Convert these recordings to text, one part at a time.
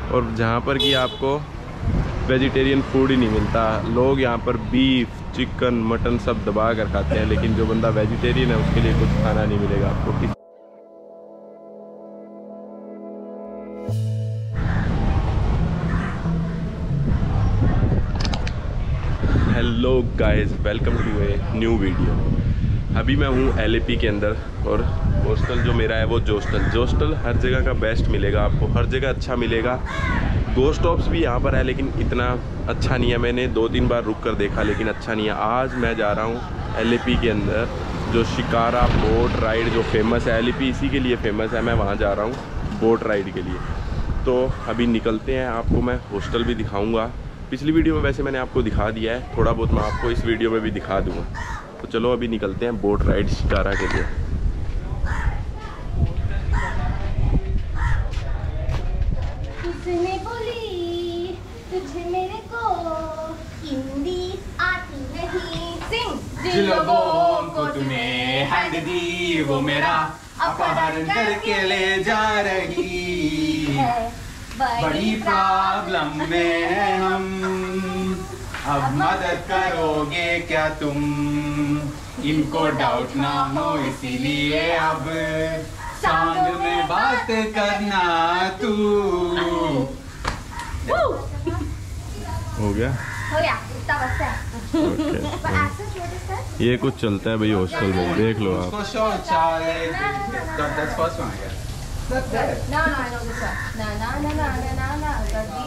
और जहाँ पर कि आपको वेजिटेरियन फूड ही नहीं मिलता। लोग यहाँ पर बीफ, चिकन, मटन सब दबा कर खाते हैं, लेकिन जो बंदा वेजिटेरियन है उसके लिए कुछ खाना नहीं मिलेगा आपको। Hello guys, welcome to a new video. अभी मैं हूँ LAP के अंदर और हॉस्टल जो मेरा है वो जोस्टल हर जगह का बेस्ट मिलेगा आपको, हर जगह अच्छा मिलेगा। गोस्ट ऑप्स भी यहाँ पर है लेकिन इतना अच्छा नहीं है। मैंने 2-3 बार रुक कर देखा लेकिन अच्छा नहीं है। आज मैं जा रहा हूँ LAP के अंदर, जो शिकारा बोट राइड जो फेमस है। LAP इसी के लिए फेमस है, मैं वहाँ जा रहा हूँ बोट राइड के लिए। तो अभी निकलते हैं, आपको मैं हॉस्टल भी दिखाऊँगा। पिछली वीडियो में वैसे मैंने आपको दिखा दिया है, थोड़ा बहुत मैं आपको इस वीडियो में भी दिखा दूँगा। तो चलो अभी निकलते हैं बोट राइड शिकारा के लिए। तुझने बोली तुझे मेरे को हिंदी आती नहीं। सिंग जिन लोगों को तूने हैंड दी वो मेरा अपहरण करके ले जा रही है। बड़ी प्रॉब्लम में है हम, अब मदद करोगे क्या तुम? इनको डाउट ना हो इसीलिए अब सॉन्ग में बात करना तू। हो गया इतना बस है। But access, what is that? ये कुछ चलता है भाई हॉस्टल में, देख लो आप। शौचालय, that's first one I guess. That's it. No, I know this one. No.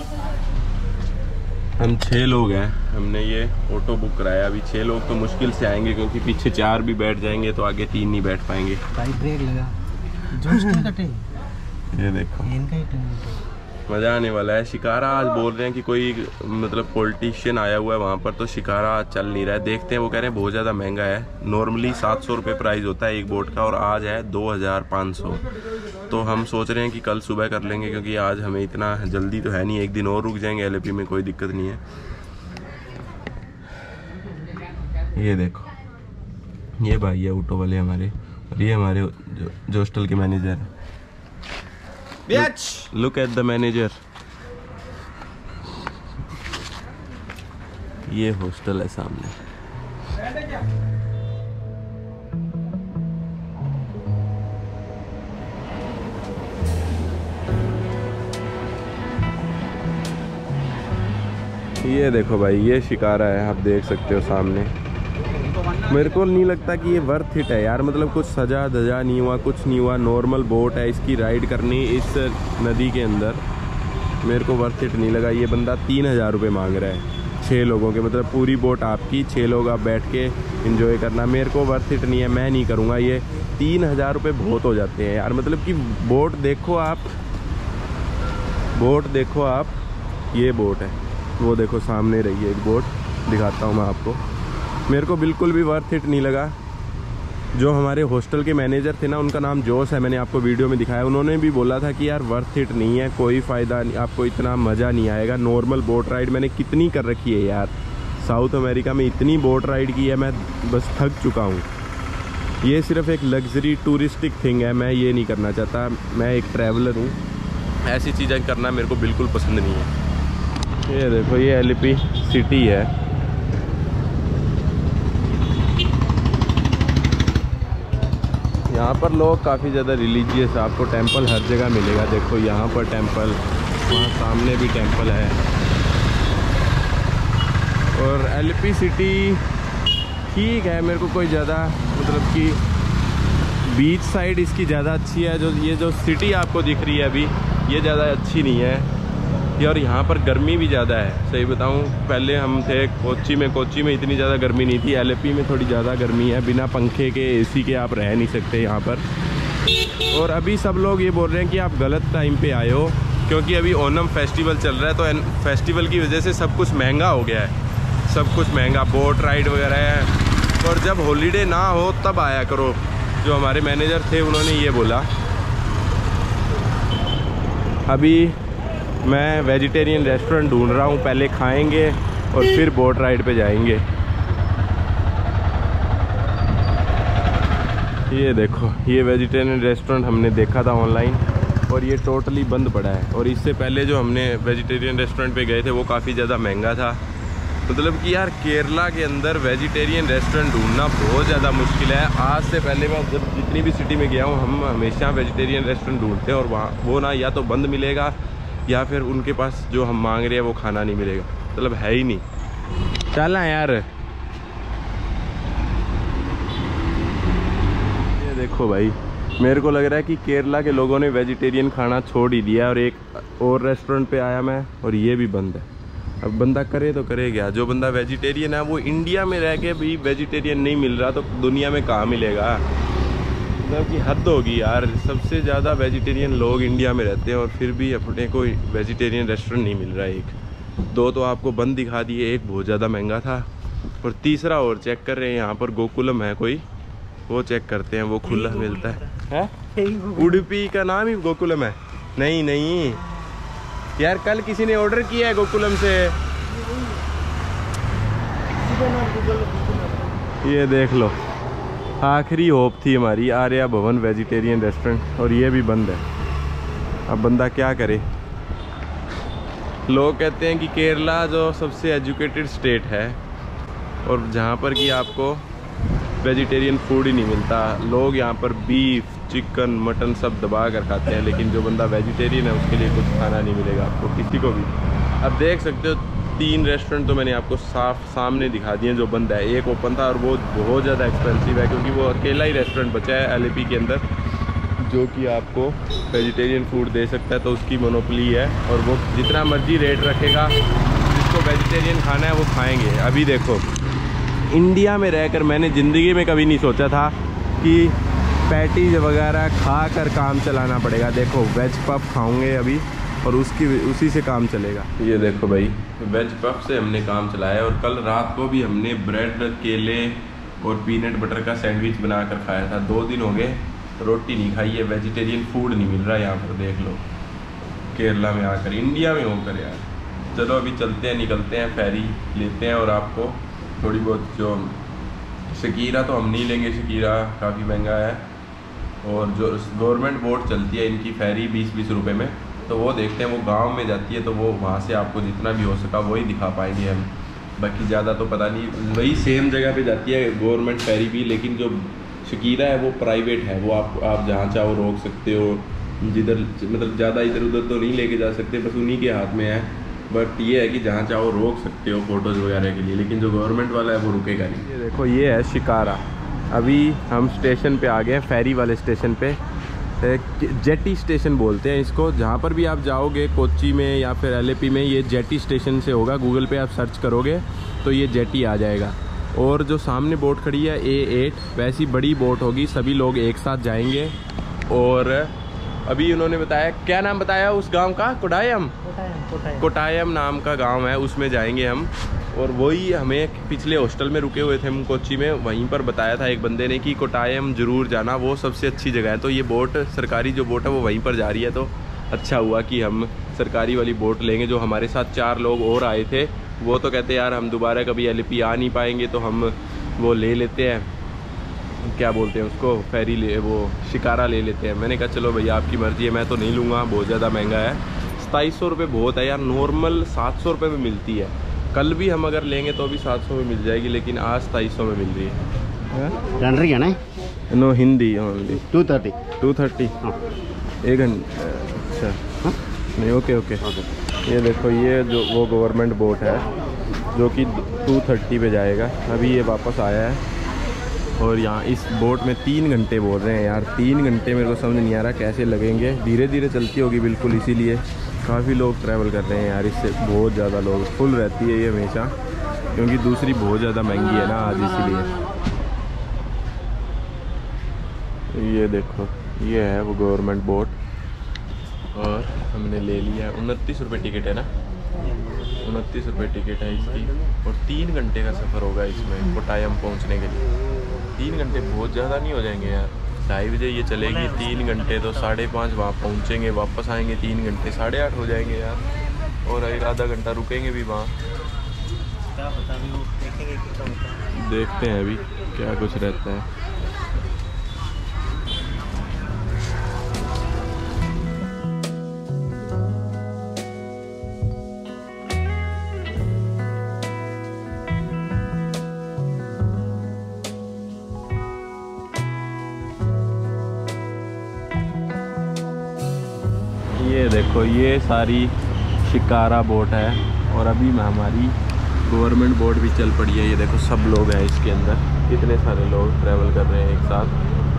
हम 6 लोग हैं, हमने ये ऑटो बुक कराया। अभी 6 लोग तो मुश्किल से आएंगे क्योंकि पीछे 4 भी बैठ जाएंगे तो आगे 3 नहीं बैठ पाएंगे। भाई ब्रेक लगा, जोश कटे। ये देखो इनका ही टर्न, मज़ा आने वाला है। शिकारा आज बोल रहे हैं कि कोई मतलब पॉलिटिशियन आया हुआ है वहाँ पर, तो शिकारा आज चल नहीं रहा है। देखते हैं, वो कह रहे हैं बहुत ज़्यादा महंगा है। नॉर्मली 700 रुपये प्राइस होता है एक बोट का और आज है 2500। तो हम सोच रहे हैं कि कल सुबह कर लेंगे क्योंकि आज हमें इतना जल्दी तो है नहीं, एक दिन और रुक जाएंगे LAP में, कोई दिक्कत नहीं है। ये देखो, ये भाई है ऑटो वाले हमारे, और ये हमारे हॉस्टल के manager. Look at the manager। ये हॉस्टल है सामने। ये देखो भाई, ये शिकारा है, आप देख सकते हो सामने। मेरे को नहीं लगता कि ये वर्थ इट है यार, मतलब कुछ सजा धजा नहीं हुआ, कुछ नहीं हुआ। नॉर्मल बोट है, इसकी राइड करनी इस नदी के अंदर मेरे को वर्थ इट नहीं लगा। ये बंदा 3000 रुपये मांग रहा है 6 लोगों के, मतलब पूरी बोट आपकी, 6 लोग आप बैठ के एंजॉय करना। मेरे को वर्थ इट नहीं है, मैं नहीं करूँगा। ये 3000 रुपये बहुत हो जाते हैं यार। मतलब कि बोट देखो आप, बोट देखो आप, ये बोट है, वो देखो सामने रही है एक बोट, दिखाता हूँ मैं आपको। मेरे को बिल्कुल भी वर्थ इट नहीं लगा। जो हमारे हॉस्टल के मैनेजर थे ना, उनका नाम जोश है, मैंने आपको वीडियो में दिखाया। उन्होंने भी बोला था कि यार वर्थ इट नहीं है, कोई फ़ायदा नहीं, आपको इतना मज़ा नहीं आएगा। नॉर्मल बोट राइड मैंने कितनी कर रखी है यार, साउथ अमेरिका में इतनी बोट राइड की है, मैं बस थक चुका हूँ। ये सिर्फ एक लग्जरी टूरिस्टिक थिंग है, मैं ये नहीं करना चाहता। मैं एक ट्रैवलर हूँ, ऐसी चीज़ें करना मेरे को बिल्कुल पसंद नहीं है। ये देखो, ये LAP सिटी है। यहाँ पर लोग काफ़ी ज़्यादा रिलीजियस है, आपको टेंपल हर जगह मिलेगा। देखो यहाँ पर टेंपल, वहाँ सामने भी टेंपल है। और LAP सिटी ठीक है, मेरे को कोई ज़्यादा मतलब कि बीच साइड इसकी ज़्यादा अच्छी है। जो ये जो सिटी आपको दिख रही है अभी, ये ज़्यादा अच्छी नहीं है। और यहाँ पर गर्मी भी ज़्यादा है, सही बताऊँ। पहले हम थे कोच्चि में इतनी ज़्यादा गर्मी नहीं थी। LAP में थोड़ी ज़्यादा गर्मी है, बिना पंखे के, AC के आप रह नहीं सकते यहाँ पर। और अभी सब लोग ये बोल रहे हैं कि आप गलत टाइम पे आए हो, क्योंकि अभी ओनम फेस्टिवल चल रहा है, तो फेस्टिवल की वजह से सब कुछ महंगा हो गया है, सब कुछ महंगा, बोट राइड वगैरह है। और जब हॉलीडे ना हो तब आया करो। जो हमारे मैनेजर थे उन्होंने ये बोला। अभी मैं वेजिटेरियन रेस्टोरेंट ढूंढ रहा हूँ, पहले खाएंगे और फिर बोट राइड पे जाएंगे। ये देखो, ये वेजिटेरियन रेस्टोरेंट हमने देखा था ऑनलाइन, और ये टोटली बंद पड़ा है। और इससे पहले जो हमने वेजिटेरियन रेस्टोरेंट पे गए थे वो काफ़ी ज़्यादा महंगा था। मतलब कि यार केरला के अंदर वेजिटेरियन रेस्टोरेंट ढूंढना बहुत ज़्यादा मुश्किल है। आज से पहले मैं जब जितनी भी सिटी में गया हूँ हम हमेशा वेजिटेरियन रेस्टोरेंट ढूंढते हैं और वहाँ वो ना या तो बंद मिलेगा या फिर उनके पास जो हम मांग रहे हैं वो खाना नहीं मिलेगा, मतलब है ही नहीं। चलना यार। ये देखो भाई, मेरे को लग रहा है कि केरला के लोगों ने वेजिटेरियन खाना छोड़ ही दिया। और एक और रेस्टोरेंट पे आया मैं और ये भी बंद है। अब बंदा करे तो करे क्या? जो बंदा वेजिटेरियन है वो इंडिया में रह के भी वेजिटेरियन नहीं मिल रहा तो दुनिया में कहाँ मिलेगा? मतलब कि हद होगी यार। सबसे ज़्यादा वेजिटेरियन लोग इंडिया में रहते हैं और फिर भी अपने को वेजिटेरियन रेस्टोरेंट नहीं मिल रहा है। एक दो तो आपको बंद दिखा दिए, एक बहुत ज़्यादा महंगा था और तीसरा और चेक कर रहे हैं। यहाँ पर गोकुलम है कोई, वो चेक करते हैं, वो खुला मिलता है। उडुपी का नाम ही गोकुलम है? नहीं नहीं यार, कल किसी ने ऑर्डर किया है गोकुलम से। ये देख लो, आखिरी होप थी हमारी आर्या भवन वेजिटेरियन रेस्टोरेंट और ये भी बंद है। अब बंदा क्या करे? लोग कहते हैं कि केरला जो सबसे एजुकेटेड स्टेट है और जहाँ पर कि आपको वेजिटेरियन फूड ही नहीं मिलता। लोग यहाँ पर बीफ, चिकन, मटन सब दबा कर खाते हैं, लेकिन जो बंदा वेजिटेरियन है उसके लिए कुछ खाना नहीं मिलेगा आपको, किसी को भी। अब देख सकते हो 3 रेस्टोरेंट तो मैंने आपको साफ सामने दिखा दिए जो बंद है। एक ओपन था और वो बहुत ज़्यादा एक्सपेंसिव है क्योंकि वो अकेला ही रेस्टोरेंट बचा है LAP के अंदर जो कि आपको वेजिटेरियन फूड दे सकता है, तो उसकी मोनोपोली है और वो जितना मर्जी रेट रखेगा, जिसको वेजिटेरियन खाना है वो खाएंगे। अभी देखो, इंडिया में रहकर मैंने ज़िंदगी में कभी नहीं सोचा था कि पैटीज वगैरह खा कर काम चलाना पड़ेगा। देखो वेज पफ खाऊंगे अभी और उसी से काम चलेगा। ये देखो भाई, वेज पफ से हमने काम चलाया और कल रात को भी हमने ब्रेड, केले और पीनट बटर का सैंडविच बना कर खाया था। 2 दिन हो गए रोटी नहीं खाई है। वेजिटेरियन फूड नहीं मिल रहा यहाँ पर, देख लो केरला में आकर, इंडिया में होकर यार। चलो अभी चलते हैं, निकलते हैं, फेरी लेते हैं और आपको थोड़ी बहुत जो शकीरा तो हम नहीं लेंगे, शकीरा काफ़ी महंगा है। और जो गवर्नमेंट बोट चलती है इनकी फेरी 20-20 रुपये में, तो वो देखते हैं। वो गांव में जाती है तो वो वहाँ से आपको जितना भी हो सका वही दिखा पाएंगे हम, बाकी ज़्यादा तो पता नहीं। वही सेम जगह पे जाती है गवर्नमेंट फेरी भी, लेकिन जो शकीरा है वो प्राइवेट है। वो आप जहाँ चाहो रोक सकते हो, जिधर मतलब ज़्यादा इधर उधर तो नहीं लेके जा सकते, बस उन्हीं के हाथ में है। बट ये है कि जहाँ चाहो रोक सकते हो फ़ोटोज़ वगैरह के लिए, लेकिन जो गवर्नमेंट वाला है वो रुकेगा नहीं। ये देखो, ये है शिकारा। अभी हम स्टेशन पे आ गए हैं, फेरी वाले स्टेशन पे। जेटी स्टेशन बोलते हैं इसको। जहाँ पर भी आप जाओगे कोच्चि में या फिर LAP में, ये जेटी स्टेशन से होगा। गूगल पे आप सर्च करोगे तो ये जेटी आ जाएगा। और जो सामने बोट खड़ी है A8, वैसी बड़ी बोट होगी, सभी लोग एक साथ जाएंगे। और अभी उन्होंने बताया, क्या नाम बताया उस गांव का? कोटायम। कोटायम नाम का गांव है, उसमें जाएंगे हम। और वही हमें पिछले हॉस्टल में रुके हुए थे हम कोच्चि में, वहीं पर बताया था एक बंदे ने कि कोटायम ज़रूर जाना, वो सबसे अच्छी जगह है। तो ये बोट, सरकारी जो बोट है वो वहीं पर जा रही है। तो अच्छा हुआ कि हम सरकारी वाली बोट लेंगे। जो हमारे साथ 4 लोग और आए थे वो तो कहते यार हम दोबारा कभी LAP आ नहीं पाएंगे, तो हम वो ले लेते हैं, क्या बोलते हैं उसको, फेरी ले, वो शिकारा ले लेते हैं। मैंने कहा चलो भैया आपकी मर्ज़ी है, मैं तो नहीं लूँगा, बहुत ज़्यादा महंगा है। 2700 रुपये बहुत है यार। नॉर्मल 700 रुपये में मिलती है। कल भी हम अगर लेंगे तो भी 700 में मिल जाएगी, लेकिन आज 2700 में मिल रही है। रन रही है ना? No, Hindi only. 230 हाँ। 1 घंटा। अच्छा नहीं, ओके। ये देखो, ये जो वो गवर्नमेंट बोट है जो कि 230 पे जाएगा। अभी ये वापस आया है और यहाँ इस बोट में 3 घंटे बोल रहे हैं यार। 3 घंटे मेरे को समझ नहीं आ रहा कैसे लगेंगे। धीरे धीरे चलती होगी बिल्कुल, इसीलिए काफ़ी लोग ट्रैवल कर रहे हैं यार इससे। बहुत ज़्यादा लोग, फुल रहती है ये हमेशा, क्योंकि दूसरी बहुत ज़्यादा महंगी है ना आज, इसीलिए। ये देखो, ये है वो गवर्नमेंट बोट और हमने ले लिया है। 29 रुपये टिकट है ना? 29 रुपये टिकट है इसकी और 3 घंटे का सफ़र होगा इसमें कोटायम पहुंचने के लिए। 3 घंटे बहुत ज़्यादा नहीं हो जाएंगे यार? 2:30 बजे ये चलेगी, 3 घंटे तो 5:30 वहाँ पहुँचेंगे, वापस आएंगे 3 घंटे, 8:30 हो जाएंगे यार। और एक आधा घंटा रुकेंगे भी वहाँ। देखते हैं अभी क्या कुछ रहता है। देखो ये सारी शिकारा बोट है और अभी हमारी गवर्नमेंट बोट भी चल पड़ी है। ये देखो सब लोग हैं इसके अंदर, कितने सारे लोग ट्रैवल कर रहे हैं एक साथ।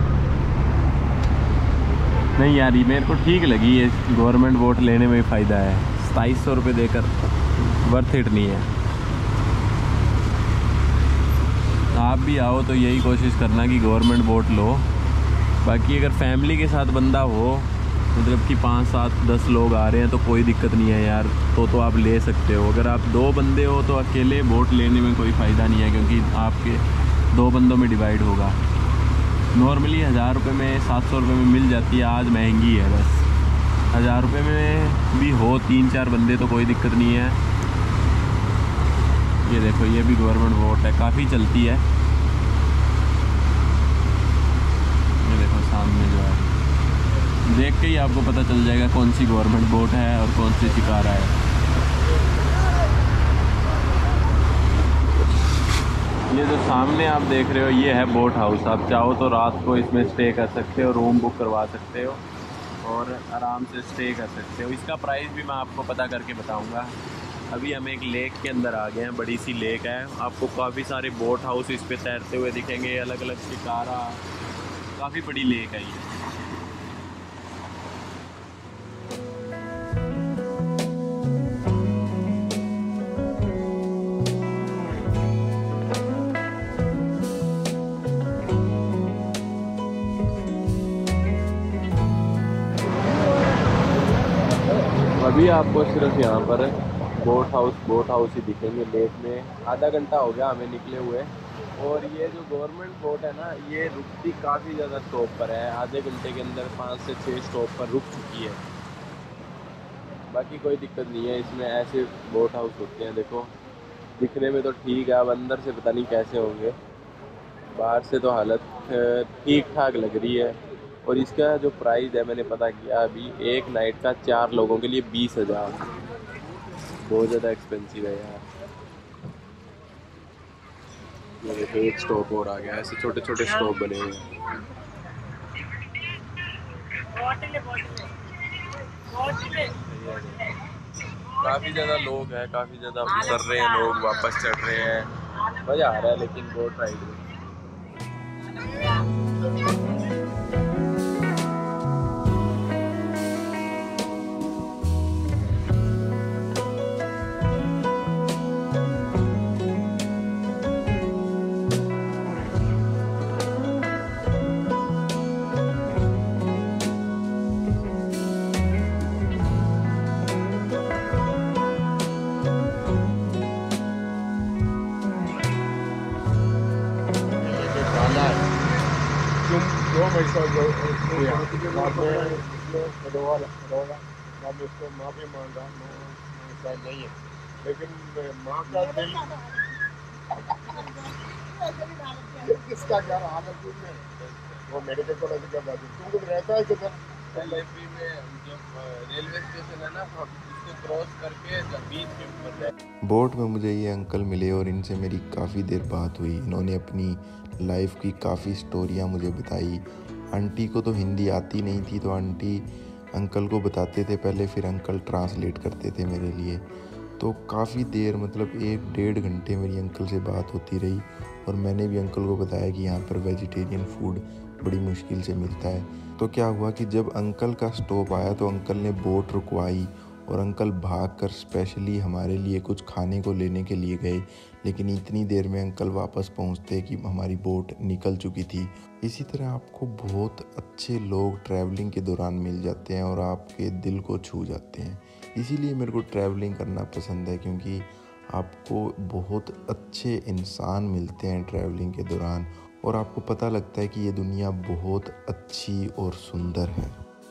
नहीं यार ये मेरे को ठीक लगी, ये गवर्नमेंट बोट लेने में फ़ायदा है। 2700 रुपये देकर वर्थ इट नहीं है। आप भी आओ तो यही कोशिश करना कि गवर्नमेंट बोट लो। बाकी अगर फैमिली के साथ बंदा हो, मतलब कि 5, 7, 10 लोग आ रहे हैं तो कोई दिक्कत नहीं है यार, तो आप ले सकते हो। अगर आप 2 बंदे हो तो अकेले बोट लेने में कोई फ़ायदा नहीं है, क्योंकि आपके 2 बंदों में डिवाइड होगा। नॉर्मली 1000 रुपये में 700 रुपये में मिल जाती है, आज महंगी है बस। 1000 रुपये में भी हो 3-4 बंदे तो कोई दिक्कत नहीं है। ये देखो ये भी गवर्नमेंट बोट है, काफ़ी चलती है। ये देखो सामने जो है, देख के ही आपको पता चल जाएगा कौन सी गवर्नमेंट बोट है और कौन सी शिकारा है। ये जो सामने आप देख रहे हो ये है बोट हाउस। आप चाहो तो रात को इसमें स्टे कर सकते हो, रूम बुक करवा सकते हो और आराम से स्टे कर सकते हो। इसका प्राइस भी मैं आपको पता करके बताऊंगा। अभी हम एक लेक के अंदर आ गए हैं, बड़ी सी लेक है। आपको काफ़ी सारे बोट हाउस इस पे तैरते हुए दिखेंगे, अलग अलग शिकारा, काफ़ी बड़ी लेक है ये। अभी आपको सिर्फ यहाँ पर बोट हाउस ही दिखेंगे लेक में। आधा घंटा हो गया हमें निकले हुए, और ये जो गवर्नमेंट बोट है ना, ये रुकती काफ़ी ज़्यादा स्टॉप पर है। आधे घंटे के अंदर 5 से 6 स्टॉप पर रुक चुकी है। बाकी कोई दिक्कत नहीं है इसमें, ऐसे बोट हाउस होते हैं। देखो दिखने में तो ठीक है, अब अंदर से पता नहीं कैसे होंगे। बाहर से तो हालत ठीक ठाक लग रही है। और इसका जो प्राइस है मैंने पता किया अभी, एक नाइट का 4 लोगों के लिए 20,000। बहुत ज़्यादा एक्सपेंसिव है यार। ये देखो एक स्टॉप और आ गया, ऐसे छोटे छोटे स्टॉप बने हुए हैं। काफ़ी ज़्यादा लोग हैं, काफ़ी ज़्यादा उतर रहे हैं लोग, वापस चढ़ रहे हैं। मज़ा आ रहा है लेकिन बोट राइड में। उसको माफ़ी मांगा, नहीं है, लेकिन माँ का दिल किसका क्या हालत है, वो मेडिकल कॉलेज का बात है। तुम कुछ रहता है किधर? LIP में जो रेलवे स्टेशन है ना, उसको क्रॉस करके बीच में बोट में मुझे ये अंकल मिले और इनसे मेरी काफ़ी देर बात हुई। इन्होंने अपनी लाइफ की काफ़ी स्टोरियाँ मुझे बताई। आंटी को तो हिंदी आती नहीं थी, तो आंटी अंकल को बताते थे पहले, फिर अंकल ट्रांसलेट करते थे मेरे लिए। तो काफ़ी देर, मतलब 1-1.5 घंटे मेरी अंकल से बात होती रही। और मैंने भी अंकल को बताया कि यहाँ पर वेजिटेरियन फूड बड़ी मुश्किल से मिलता है। तो क्या हुआ कि जब अंकल का स्टॉप आया तो अंकल ने बोट रुकवाई और अंकल भागकर स्पेशली हमारे लिए कुछ खाने को लेने के लिए गए। लेकिन इतनी देर में अंकल वापस पहुंचते कि हमारी बोट निकल चुकी थी। इसी तरह आपको बहुत अच्छे लोग ट्रैवलिंग के दौरान मिल जाते हैं और आपके दिल को छू जाते हैं। इसीलिए मेरे को ट्रैवलिंग करना पसंद है, क्योंकि आपको बहुत अच्छे इंसान मिलते हैं ट्रैवलिंग के दौरान और आपको पता लगता है कि ये दुनिया बहुत अच्छी और सुंदर है।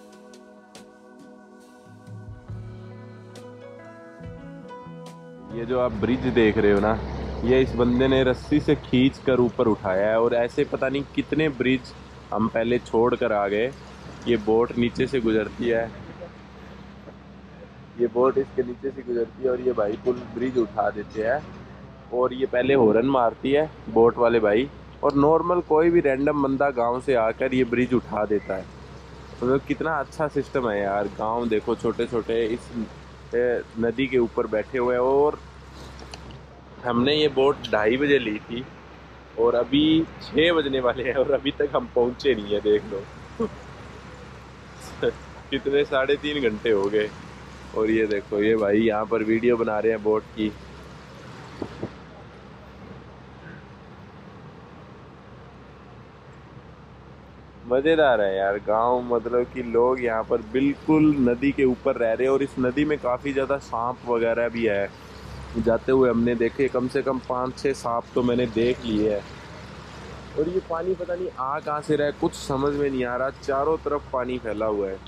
ये जो आप ब्रिज देख रहे हो ना, ये इस बंदे ने रस्सी से खींच कर ऊपर उठाया है। और ऐसे पता नहीं कितने ब्रिज हम पहले छोड़ कर आ गए। ये बोट नीचे से गुजरती है, ये बोट इसके नीचे से गुजरती है और ये भाई पुल ब्रिज उठा देते हैं। और ये पहले हॉर्न मारती है बोट वाले भाई, और नॉर्मल कोई भी रैंडम बंदा गांव से आकर ये ब्रिज उठा देता है। मतलब कितना अच्छा सिस्टम है यार। गांव देखो छोटे छोटे इस नदी के ऊपर बैठे हुए हैं। और हमने ये बोट 2:30 बजे ली थी और अभी 6 बजने वाले हैं और अभी तक हम पहुंचे नहीं है। देख लो कितने 3.5 घंटे हो गए। और ये देखो ये भाई यहाँ पर वीडियो बना रहे हैं बोट की। मजेदार है यार गांव, मतलब कि लोग यहाँ पर बिल्कुल नदी के ऊपर रह रहे हैं। और इस नदी में काफी ज्यादा सांप वगैरह भी है। जाते हुए हमने देखे कम से कम 5-6 सांप तो मैंने देख लिए है। और ये पानी पता नहीं आ कहाँ से रहा है, कुछ समझ में नहीं आ रहा। चारों तरफ पानी फैला हुआ है।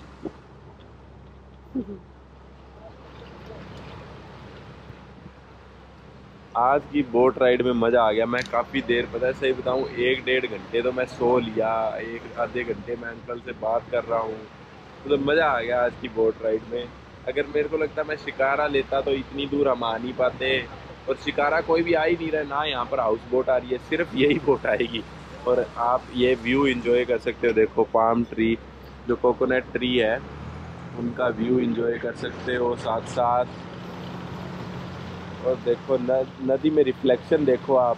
आज की बोट राइड में मज़ा आ गया। मैं काफ़ी देर, पता है सही बताऊँ, 1-1.5 घंटे तो मैं सो लिया। 1 आधे घंटे मैं अंकल से बात कर रहा हूँ। मतलब मज़ा आ गया आज की बोट राइड में। अगर मेरे को लगता मैं शिकारा लेता तो इतनी दूर हम आ नहीं पाते। और शिकारा कोई भी आ ही नहीं रहा है ना। यहाँ पर हाउस बोट आ रही है, सिर्फ यही बोट आएगी। और आप ये व्यू एंजॉय कर सकते हो। देखो पाम ट्री, जो कोकोनट ट्री है, उनका व्यू एंजॉय कर सकते हो साथ साथ। और देखो नदी में रिफ्लेक्शन देखो आप,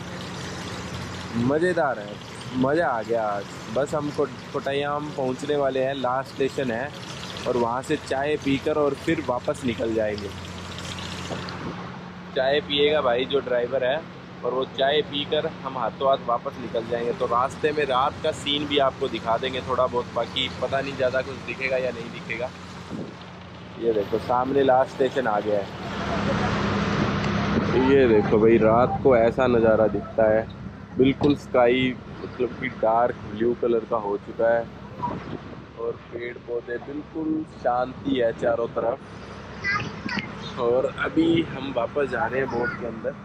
मज़ेदार है। मज़ा आ गया आज। बस हम कोट्टयम पहुंचने वाले हैं, लास्ट स्टेशन है। और वहाँ से चाय पीकर और फिर वापस निकल जाएंगे। चाय पिएगा भाई जो ड्राइवर है, और वो चाय पीकर हम हाथों हाथ वापस निकल जाएंगे। तो रास्ते में रात का सीन भी आपको दिखा देंगे थोड़ा बहुत। बाकी पता नहीं ज़्यादा कुछ दिखेगा या नहीं दिखेगा। ये देखो सामने लास्ट स्टेशन आ गया है। ये देखो भाई रात को ऐसा नज़ारा दिखता है। बिल्कुल स्काई मतलब कि डार्क ब्लू कलर का हो चुका है। और पेड़ पौधे, बिल्कुल शांति है चारों तरफ। और अभी हम वापस जा रहे हैं बोट के अंदर।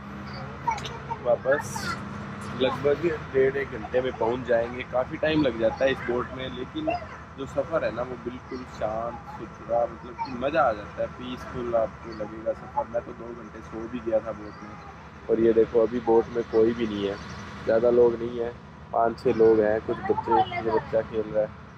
वापस लगभग 1.5 घंटे में पहुंच जाएंगे। काफ़ी टाइम लग जाता है इस बोट में, लेकिन जो सफ़र है ना वो बिल्कुल शांत सुथरा, मतलब कि मज़ा आ जाता है। पीसफुल आपको लगेगा सफ़र। मैं तो 2 घंटे सो भी गया था बोट में। और ये देखो अभी बोट में कोई भी नहीं है, ज़्यादा लोग नहीं है, 5-6 लोग हैं। कुछ बच्चे, जो बच्चा खेल रहा है।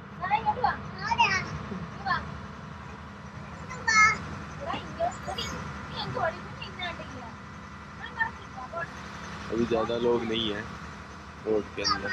अभी ज़्यादा लोग नहीं हैं बोट के अंदर।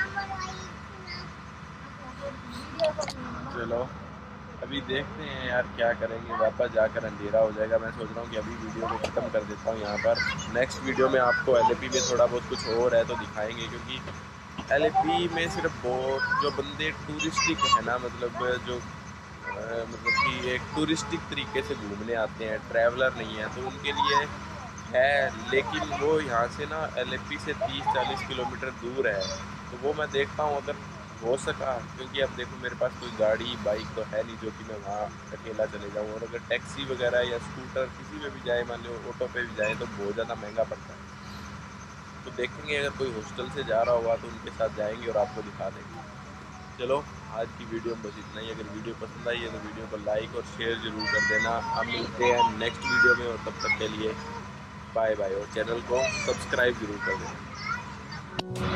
चलो अभी देखते हैं यार क्या करेंगे। वापस जाकर अंधेरा हो जाएगा। मैं सोच रहा हूँ कि अभी वीडियो को ख़त्म कर देता हूँ यहाँ पर। नेक्स्ट वीडियो में आपको LAP में थोड़ा बहुत कुछ और है तो दिखाएंगे। क्योंकि LAP में सिर्फ बोट, जो बंदे टूरिस्टिक है ना, मतलब जो मतलब कि एक टूरिस्टिक तरीके से घूमने आते हैं, ट्रैवलर नहीं है, तो उनके लिए है। लेकिन वो यहाँ से ना LAP से 30-40 किलोमीटर दूर है। तो वो मैं देखता हूँ अगर हो सका, क्योंकि अब देखो मेरे पास कोई गाड़ी बाइक तो है नहीं जो कि मैं वहाँ अकेला चले जाऊँ। और अगर टैक्सी वगैरह या स्कूटर किसी में भी जाए, मान लो ऑटो पे भी जाए, तो बहुत ज़्यादा महंगा पड़ता है। तो देखेंगे अगर कोई हॉस्टल से जा रहा होगा तो उनके साथ जाएंगे और आपको दिखा देंगे। चलो आज की वीडियो में बस इतना ही। अगर वीडियो पसंद आई है तो वीडियो को लाइक और शेयर ज़रूर कर देना। हम मिलते हैं नेक्स्ट वीडियो में, और तब तक के लिए बाय बाय। और चैनल को सब्सक्राइब ज़रूर कर देना।